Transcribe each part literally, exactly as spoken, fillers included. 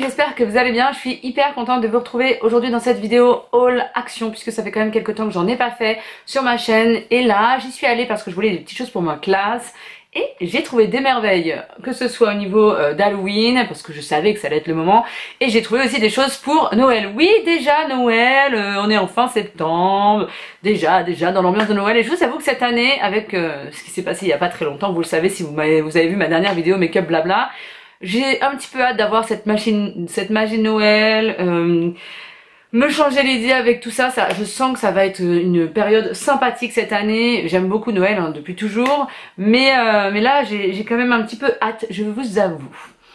j'espère que vous allez bien. Je suis hyper contente de vous retrouver aujourd'hui dans cette vidéo haul action, puisque ça fait quand même quelques temps que j'en ai pas fait sur ma chaîne. Et là j'y suis allée parce que je voulais des petites choses pour ma classe. Et j'ai trouvé des merveilles, que ce soit au niveau euh, d'Halloween, parce que je savais que ça allait être le moment. Et j'ai trouvé aussi des choses pour Noël. Oui, déjà Noël, euh, on est en fin septembre, déjà, déjà dans l'ambiance de Noël. Et je vous avoue que cette année, avec euh, ce qui s'est passé il y a pas très longtemps, vous le savez si vous, m'avez, vous avez vu ma dernière vidéo make-up blabla, j'ai un petit peu hâte d'avoir cette machine, cette magie de Noël, euh, me changer l'idée avec tout ça, ça, je sens que ça va être une période sympathique cette année. J'aime beaucoup Noël hein, depuis toujours, mais, euh, mais là j'ai quand même un petit peu hâte, je vous avoue.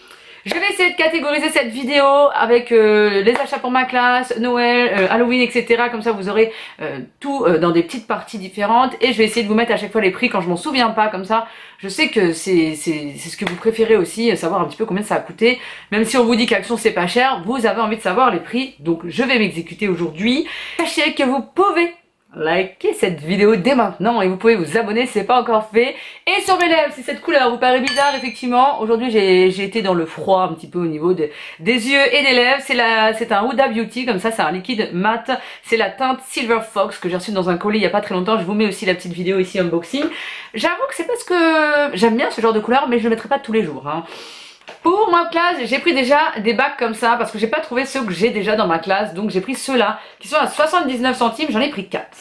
Je vais essayer de catégoriser cette vidéo avec euh, les achats pour ma classe, Noël, euh, Halloween, et cetera. Comme ça vous aurez euh, tout euh, dans des petites parties différentes. Et je vais essayer de vous mettre à chaque fois les prix quand je m'en souviens pas. Comme ça, je sais que c'est ce que vous préférez aussi, savoir un petit peu combien ça a coûté. Même si on vous dit qu'Action c'est pas cher, vous avez envie de savoir les prix. Donc je vais m'exécuter aujourd'hui. Sachez que vous pouvez likez cette vidéo dès maintenant et vous pouvez vous abonner si c'est pas encore fait. Et sur mes lèvres, si cette couleur vous paraît bizarre, effectivement, aujourd'hui j'ai été dans le froid un petit peu au niveau de, des yeux et des lèvres. C'est la, c'est un Huda Beauty, comme ça c'est un liquide mat. C'est la teinte Silver Fox que j'ai reçu dans un colis il y a pas très longtemps. Je vous mets aussi la petite vidéo ici unboxing. J'avoue que c'est parce que j'aime bien ce genre de couleur, mais je le mettrai pas tous les jours. Hein. Pour ma classe, j'ai pris déjà des bacs comme ça parce que j'ai pas trouvé ceux que j'ai déjà dans ma classe. Donc j'ai pris ceux-là qui sont à soixante-dix-neuf centimes, j'en ai pris quatre.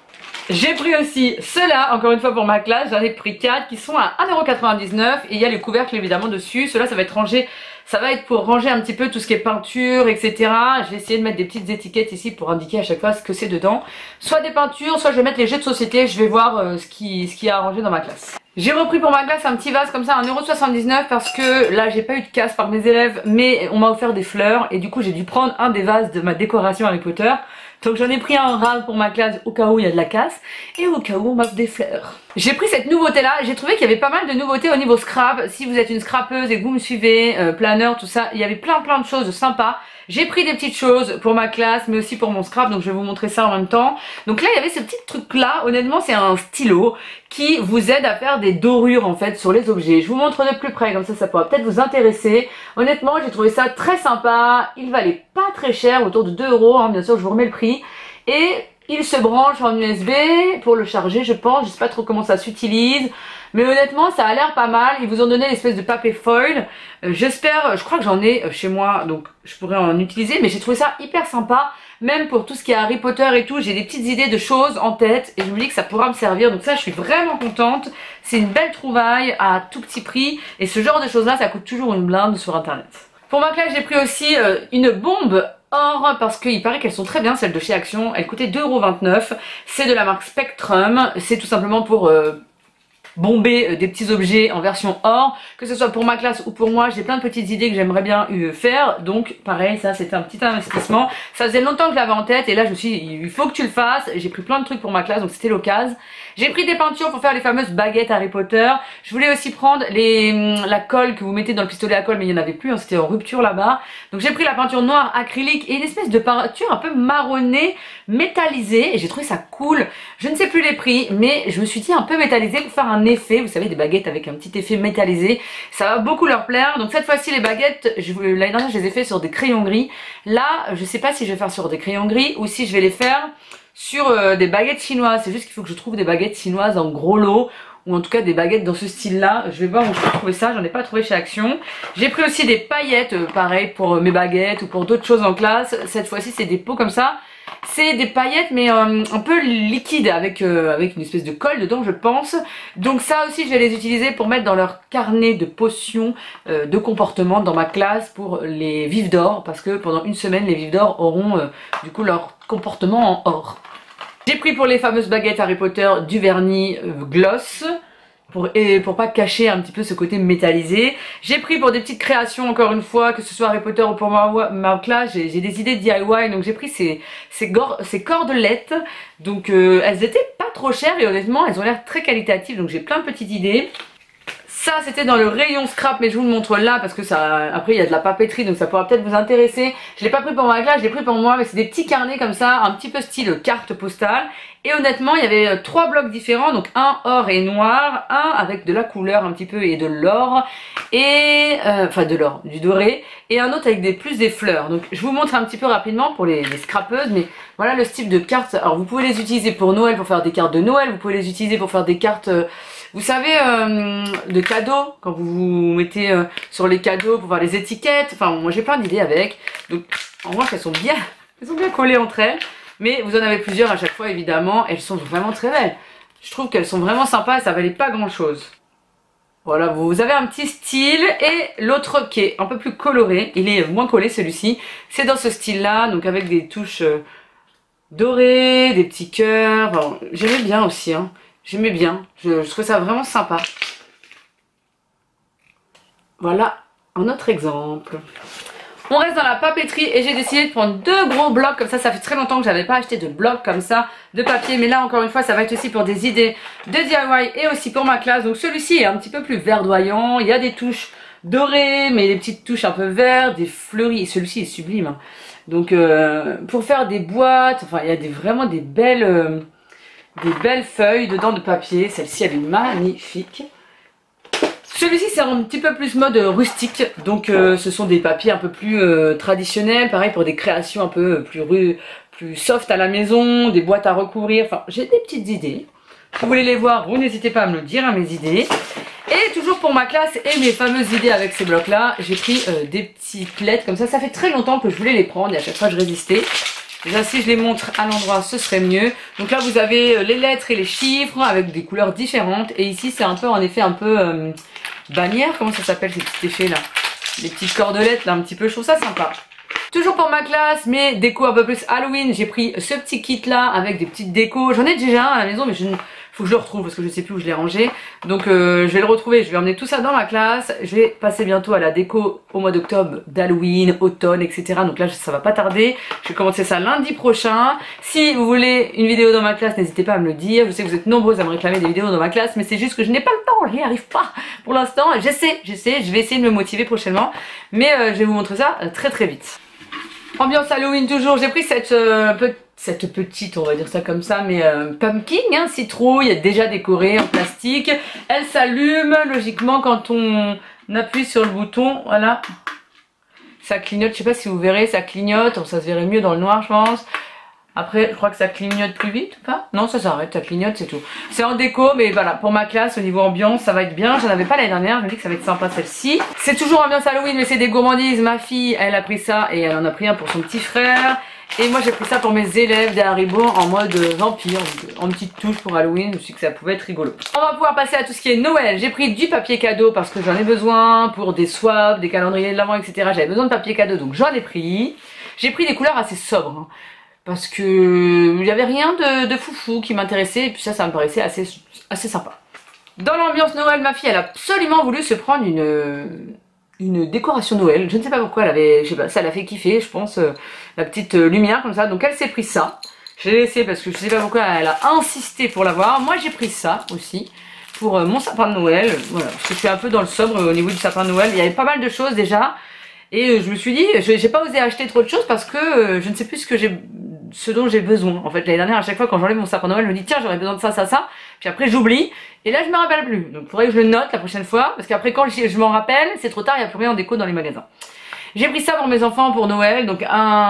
J'ai pris aussi ceux-là, encore une fois pour ma classe, j'en ai pris quatre qui sont à un euro quatre-vingt-dix-neuf et il y a les couvercles évidemment dessus. Ceux-là ça va être rangé, ça va être pour ranger un petit peu tout ce qui est peinture, et cetera. Je vais essayer de mettre des petites étiquettes ici pour indiquer à chaque fois ce que c'est dedans. Soit des peintures, soit je vais mettre les jeux de société, je vais voir euh, ce qui, ce qui est à ranger dans ma classe. J'ai repris pour ma classe un petit vase comme ça, un euro soixante-dix-neuf parce que là j'ai pas eu de casse par mes élèves, mais on m'a offert des fleurs et du coup j'ai dû prendre un des vases de ma décoration Harry Potter. Donc j'en ai pris un râle pour ma classe au cas où il y a de la casse et au cas où on m'offre des fleurs. J'ai pris cette nouveauté là, j'ai trouvé qu'il y avait pas mal de nouveautés au niveau scrap. Si vous êtes une scrapeuse et que vous me suivez, euh, planeur, tout ça, il y avait plein plein de choses sympas. J'ai pris des petites choses pour ma classe mais aussi pour mon scrap, donc je vais vous montrer ça en même temps. Donc là il y avait ce petit truc là, honnêtement c'est un stylo qui vous aide à faire des dorures en fait sur les objets. Je vous montre de plus près, comme ça ça pourra peut-être vous intéresser. Honnêtement j'ai trouvé ça très sympa, il valait pas très cher, autour de deux euros, hein, bien sûr je vous remets le prix. Et il se branche en U S B pour le charger je pense, je sais pas trop comment ça s'utilise. Mais honnêtement ça a l'air pas mal, ils vous ont donné l'espèce de papier foil, euh, j'espère, je crois que j'en ai chez moi donc je pourrais en utiliser, mais j'ai trouvé ça hyper sympa, même pour tout ce qui est Harry Potter et tout, j'ai des petites idées de choses en tête et je me dis que ça pourra me servir, donc ça je suis vraiment contente, c'est une belle trouvaille à tout petit prix et ce genre de choses là ça coûte toujours une blinde sur internet. Pour ma classe j'ai pris aussi euh, une bombe or parce qu'il paraît qu'elles sont très bien celles de chez Action, elles coûtaient deux euros vingt-neuf, c'est de la marque Spectrum, c'est tout simplement pour... Euh, bomber des petits objets en version or, que ce soit pour ma classe ou pour moi. J'ai plein de petites idées que j'aimerais bien faire, donc pareil ça c'était un petit investissement, ça faisait longtemps que je l'avais en tête et là je me suis dit il faut que tu le fasses. J'ai pris plein de trucs pour ma classe donc c'était l'occasion. J'ai pris des peintures pour faire les fameuses baguettes Harry Potter. Je voulais aussi prendre les, la colle que vous mettez dans le pistolet à colle mais il n'y en avait plus, hein, c'était en rupture là-bas. Donc j'ai pris la peinture noire acrylique et une espèce de peinture un peu marronnée métallisée et j'ai trouvé ça cool. Je ne sais plus les prix mais je me suis dit un peu métallisé pour faire un effet, vous savez des baguettes avec un petit effet métallisé, ça va beaucoup leur plaire. Donc cette fois-ci les baguettes, l'année dernière je les ai fait sur des crayons gris. Là je sais pas si je vais faire sur des crayons gris ou si je vais les faire sur euh, des baguettes chinoises. C'est juste qu'il faut que je trouve des baguettes chinoises en gros lot ou en tout cas des baguettes dans ce style là. Je vais voir où je peux trouver ça, j'en ai pas trouvé chez Action. J'ai pris aussi des paillettes euh, pareil pour euh, mes baguettes ou pour d'autres choses en classe. Cette fois-ci c'est des pots comme ça. C'est des paillettes mais euh, un peu liquides avec, euh, avec une espèce de colle dedans je pense. Donc ça aussi je vais les utiliser pour mettre dans leur carnet de potions euh, de comportement dans ma classe pour les vifs d'or. Parce que pendant une semaine les vifs d'or auront euh, du coup leur comportement en or. J'ai pris pour les fameuses baguettes Harry Potter du vernis euh, gloss. Pour, et pour pas cacher un petit peu ce côté métallisé. J'ai pris pour des petites créations encore une fois, que ce soit Harry Potter ou pour ma, ma classe, j'ai des idées de D I Y, donc j'ai pris ces, ces, ces cordelettes, donc euh, elles étaient pas trop chères et honnêtement elles ont l'air très qualitatives, donc j'ai plein de petites idées. Ça c'était dans le rayon scrap, mais je vous le montre là parce que ça, après il y a de la papeterie donc ça pourra peut-être vous intéresser. Je l'ai pas pris pour ma classe, je l'ai pris pour moi, mais c'est des petits carnets comme ça, un petit peu style carte postale. Et honnêtement il y avait trois blocs différents, donc un or et noir, un avec de la couleur un petit peu et de l'or, et euh, enfin de l'or, du doré, et un autre avec des plus des fleurs. Donc je vous montre un petit peu rapidement pour les, les scrapeuses, mais voilà le style de cartes. Alors vous pouvez les utiliser pour Noël, pour faire des cartes de Noël, vous pouvez les utiliser pour faire des cartes... Euh, vous savez, euh, de cadeaux, quand vous vous mettez euh, sur les cadeaux pour voir les étiquettes. Enfin, moi j'ai plein d'idées avec. Donc, en revanche, elles sont bien, elles sont bien collées entre elles. Mais vous en avez plusieurs à chaque fois, évidemment. Elles sont vraiment très belles. Je trouve qu'elles sont vraiment sympas et ça valait pas grand chose. Voilà, vous avez un petit style. Et l'autre qui est un peu plus coloré, il est moins collé celui-ci. C'est dans ce style-là, donc avec des touches euh, dorées, des petits cœurs. Bon, j'aimais bien aussi, hein. J'aimais bien, je, je trouve ça vraiment sympa. Voilà un autre exemple. On reste dans la papeterie et j'ai décidé de prendre deux gros blocs comme ça. Ça fait très longtemps que j'avais pas acheté de blocs comme ça de papier. Mais là encore une fois ça va être aussi pour des idées de D I Y et aussi pour ma classe. Donc celui-ci est un petit peu plus verdoyant. Il y a des touches dorées mais des petites touches un peu vertes, des fleuris. Celui-ci est sublime, hein. Donc euh, pour faire des boîtes, enfin il y a des, vraiment des belles... Euh, des belles feuilles dedans de papier. Celle-ci elle est magnifique. Celui-ci c'est un petit peu plus mode rustique. Donc euh, ce sont des papiers un peu plus euh, traditionnels. Pareil pour des créations un peu plus, plus soft à la maison. Des boîtes à recouvrir. Enfin j'ai des petites idées. Si vous voulez les voir, vous n'hésitez pas à me le dire, à mes idées. Et toujours pour ma classe et mes fameuses idées avec ces blocs là, j'ai pris euh, des petites lettres comme ça. Ça fait très longtemps que je voulais les prendre et à chaque fois je résistais. Déjà si je les montre à l'endroit ce serait mieux. Donc là vous avez les lettres et les chiffres avec des couleurs différentes. Et ici c'est un peu en effet un peu euh, bannière. Comment ça s'appelle ces petits effets là? Les petites cordelettes là un petit peu. Je trouve ça sympa. Toujours pour ma classe mais déco un peu plus Halloween. J'ai pris ce petit kit là avec des petites décos. J'en ai déjà un à la maison mais je ne... faut que je le retrouve parce que je sais plus où je l'ai rangé. Donc euh, je vais le retrouver, je vais emmener tout ça dans ma classe. Je vais passer bientôt à la déco au mois d'octobre, d'Halloween, automne, et cetera. Donc là ça va pas tarder. Je vais commencer ça lundi prochain. Si vous voulez une vidéo dans ma classe, n'hésitez pas à me le dire. Je sais que vous êtes nombreux à me réclamer des vidéos dans ma classe, mais c'est juste que je n'ai pas le temps, je n'y arrive pas pour l'instant. J'essaie, j'essaie, je vais essayer de me motiver prochainement. Mais euh, je vais vous montrer ça euh, très très vite. Ambiance Halloween toujours, j'ai pris cette, euh, pe cette petite, on va dire ça comme ça, mais euh, pumpkin, hein, citrouille, déjà décorée en plastique. Elle s'allume logiquement quand on appuie sur le bouton, voilà. Ça clignote, je sais pas si vous verrez, ça clignote, ça se verrait mieux dans le noir je pense. Après je crois que ça clignote plus vite ou pas? Non ça s'arrête, ça clignote c'est tout. C'est en déco mais voilà pour ma classe au niveau ambiance ça va être bien. J'en avais pas l'année dernière, je me dis que ça va être sympa celle-ci. C'est toujours ambiance Halloween mais c'est des gourmandises. Ma fille elle a pris ça et elle en a pris un pour son petit frère. Et moi j'ai pris ça pour mes élèves des Haribo en mode vampire, en petite touche pour Halloween. Je me suis dit que ça pouvait être rigolo. On va pouvoir passer à tout ce qui est Noël. J'ai pris du papier cadeau parce que j'en ai besoin pour des swaps, des calendriers de l'avant et cetera. J'avais besoin de papier cadeau donc j'en ai pris. J'ai pris des couleurs assez sobres. Hein. Parce que il n'y avait rien de, de foufou qui m'intéressait et puis ça, ça me paraissait assez, assez sympa. Dans l'ambiance Noël, ma fille, elle a absolument voulu se prendre une, une décoration Noël. Je ne sais pas pourquoi, elle avait, je sais pas, ça l'a fait kiffer, je pense, euh, la petite lumière comme ça. Donc elle s'est pris ça. Je l'ai laissé parce que je ne sais pas pourquoi elle a insisté pour l'avoir. Moi j'ai pris ça aussi pour euh, mon sapin de Noël. Voilà, parce que je suis un peu dans le sobre au niveau du sapin de Noël. Il y avait pas mal de choses déjà. Et je me suis dit, je j'ai pas osé acheter trop de choses parce que euh, je ne sais plus ce que j'ai, ce dont j'ai besoin. En fait, l'année dernière, à chaque fois quand j'enlève mon sapin de Noël, je me dis tiens, j'aurais besoin de ça, ça, ça. Puis après, j'oublie. Et là, je me rappelle plus. Donc, il faudrait que je le note la prochaine fois parce qu'après, quand je, je m'en rappelle, c'est trop tard, il n'y a plus rien en déco dans les magasins. J'ai pris ça pour mes enfants pour Noël, donc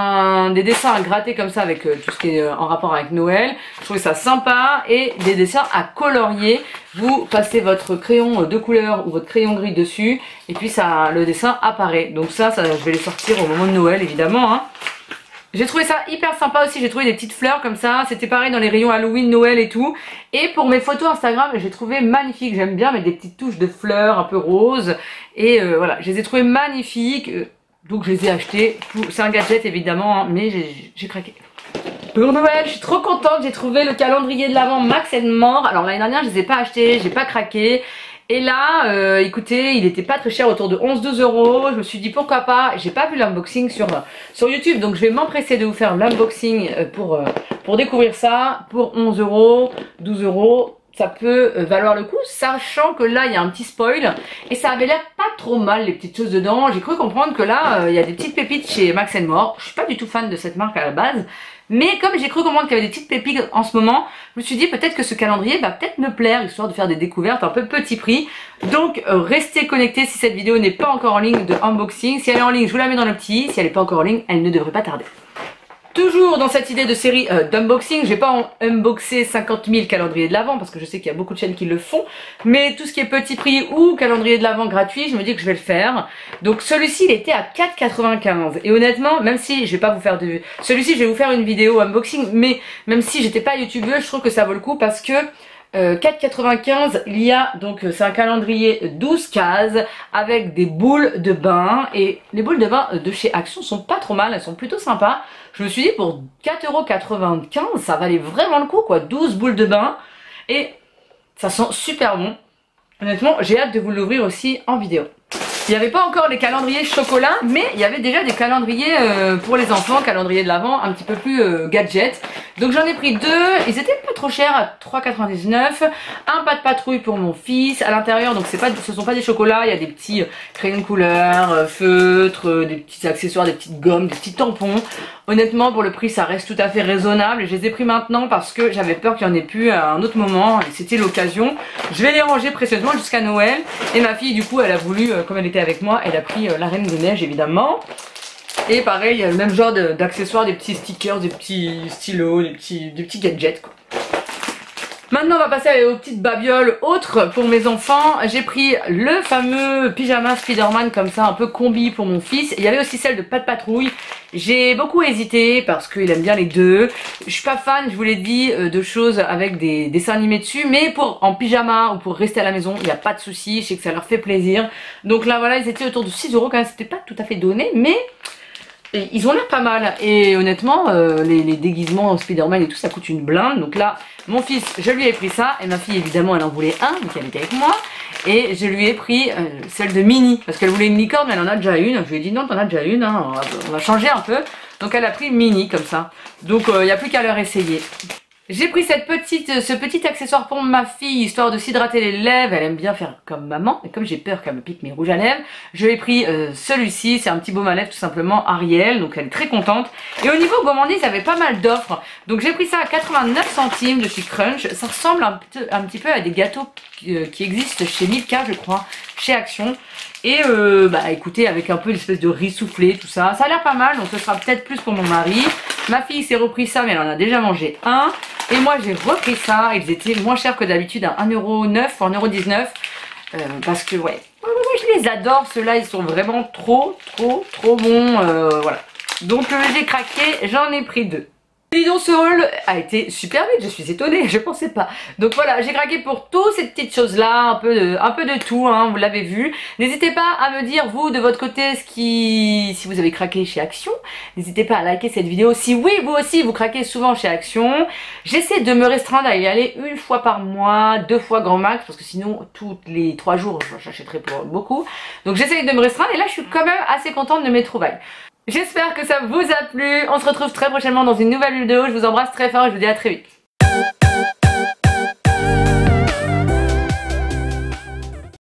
un des dessins à gratter comme ça avec euh, tout ce qui est euh, en rapport avec Noël. Je trouvais ça sympa et des dessins à colorier. Vous passez votre crayon de couleur ou votre crayon gris dessus et puis ça, le dessin apparaît. Donc ça, ça, je vais les sortir au moment de Noël évidemment. Hein. J'ai trouvé ça hyper sympa aussi, j'ai trouvé des petites fleurs comme ça, c'était pareil dans les rayons Halloween, Noël et tout. Et pour mes photos Instagram, j'ai trouvé magnifique, j'aime bien mettre des petites touches de fleurs un peu roses. Et euh, voilà, je les ai trouvées magnifiques. Donc je les ai achetés, c'est un gadget évidemment, hein, mais j'ai craqué. Pour Noël, je suis trop contente, j'ai trouvé le calendrier de l'Avent Max and More. Alors l'année dernière, je les ai pas achetés, j'ai pas craqué. Et là, euh, écoutez, il était pas très cher, autour de onze douze euros. Je me suis dit pourquoi pas, j'ai pas vu l'unboxing sur, sur YouTube, donc je vais m'empresser de vous faire l'unboxing pour, pour découvrir ça. Pour onze euros, douze euros, ça peut valoir le coup, sachant que là il y a un petit spoil et ça avait l'air pas trop mal les petites choses dedans. J'ai cru comprendre que là il y a des petites pépites chez Max and More. Je suis pas du tout fan de cette marque à la base, mais comme j'ai cru comprendre qu'il y avait des petites pépites en ce moment, je me suis dit peut-être que ce calendrier va peut-être me plaire, histoire de faire des découvertes un peu petit prix. Donc euh, restez connectés si cette vidéo n'est pas encore en ligne de unboxing. Si elle est en ligne, je vous la mets dans le petit. Si elle n'est pas encore en ligne, elle ne devrait pas tarder. Toujours dans cette idée de série euh, d'unboxing, je vais pas unboxer cinquante mille calendriers de l'Avent parce que je sais qu'il y a beaucoup de chaînes qui le font, mais tout ce qui est petit prix ou calendrier de l'Avent gratuit, je me dis que je vais le faire. Donc celui-ci il était à quatre quatre-vingt-quinze et honnêtement, même si je vais pas vous faire de... Celui-ci je vais vous faire une vidéo unboxing, mais même si j'étais pas youtubeuse, je trouve que ça vaut le coup parce que Euh, quatre quatre-vingt-quinze, il y a donc c'est un calendrier douze cases avec des boules de bain et les boules de bain de chez Action sont pas trop mal, elles sont plutôt sympas. Je me suis dit pour quatre euros quatre-vingt-quinze ça valait vraiment le coup quoi, douze boules de bain et ça sent super bon. Honnêtement j'ai hâte de vous l'ouvrir aussi en vidéo. Il n'y avait pas encore les calendriers chocolat, mais il y avait déjà des calendriers euh, pour les enfants, calendriers de l'Avent un petit peu plus euh, gadget. Donc j'en ai pris deux, ils étaient pas trop chers à trois quatre-vingt-dix-neuf. Un pas de patrouille pour mon fils à l'intérieur, donc c'est pas, ce sont pas des chocolats, il y a des petits crayons de couleur, euh, feutres, euh, des petits accessoires, des petites gommes, des petits tampons. Honnêtement pour le prix ça reste tout à fait raisonnable et je les ai pris maintenant parce que j'avais peur qu'il n'y en ait plus à un autre moment et c'était l'occasion. Je vais les ranger précieusement jusqu'à Noël et ma fille du coup elle a voulu, euh, comme elle était avec moi, elle a pris euh, la Reine de Neige évidemment. Et pareil, il y a le même genre d'accessoires, des petits stickers, des petits stylos, des petits, des petits gadgets quoi. Maintenant on va passer aux petites babioles autres pour mes enfants. J'ai pris le fameux pyjama Spider-Man comme ça, un peu combi pour mon fils. Il y avait aussi celle de Pas de Patrouille. J'ai beaucoup hésité parce qu'il aime bien les deux. Je suis pas fan, je vous l'ai dit, de choses avec des dessins animés dessus. Mais pour en pyjama ou pour rester à la maison, il n'y a pas de souci. Je sais que ça leur fait plaisir. Donc là voilà, ils étaient autour de six euros quand même. C'était pas tout à fait donné, mais... Et ils ont l'air pas mal et honnêtement euh, les, les déguisements Spider-Man et tout ça coûte une blinde. Donc là mon fils je lui ai pris ça et ma fille évidemment elle en voulait un donc elle était avec moi. Et je lui ai pris euh, celle de Minnie parce qu'elle voulait une licorne mais elle en a déjà une. Je lui ai dit non t'en as déjà une hein, on, va, on va changer un peu. Donc elle a pris Minnie comme ça. Donc il euh, n'y a plus qu'à leur essayer. J'ai pris cette petite, ce petit accessoire pour ma fille, histoire de s'hydrater les lèvres. Elle aime bien faire comme maman. Et comme j'ai peur qu'elle me pique mes rouges à lèvres, je lui ai pris euh, celui-ci. C'est un petit baume à lèvres tout simplement Ariel. Donc elle est très contente. Et au niveau gourmandise, il y avait pas mal d'offres. Donc j'ai pris ça à quatre-vingt-neuf centimes de chez Crunch. Ça ressemble un, un petit peu à des gâteaux qui, euh, qui existent chez Milka, je crois, chez Action. Et euh, bah écoutez, avec un peu une espèce de riz soufflé, tout ça. Ça a l'air pas mal, donc ce sera peut-être plus pour mon mari. Ma fille s'est repris ça, mais elle en a déjà mangé un. Et moi j'ai repris ça, ils étaient moins chers que d'habitude, à un euro neuf, un euro dix-neuf. Euh, parce que ouais, moi je les adore, ceux-là ils sont vraiment trop, trop, trop bons. Euh, voilà. Donc euh, j'ai craqué, j'en ai pris deux. Dis donc ce haul a été super vite, je suis étonnée, je pensais pas. Donc voilà, j'ai craqué pour toutes ces petites choses là, un peu de, un peu de tout, hein, vous l'avez vu. N'hésitez pas à me dire vous de votre côté ce qui, si vous avez craqué chez Action. N'hésitez pas à liker cette vidéo si oui vous aussi vous craquez souvent chez Action. J'essaie de me restreindre à y aller une fois par mois, deux fois grand max, parce que sinon tous les trois jours j'achèterai pour beaucoup. Donc j'essaie de me restreindre et là je suis quand même assez contente de mes trouvailles. J'espère que ça vous a plu, on se retrouve très prochainement dans une nouvelle vidéo, je vous embrasse très fort et je vous dis à très vite.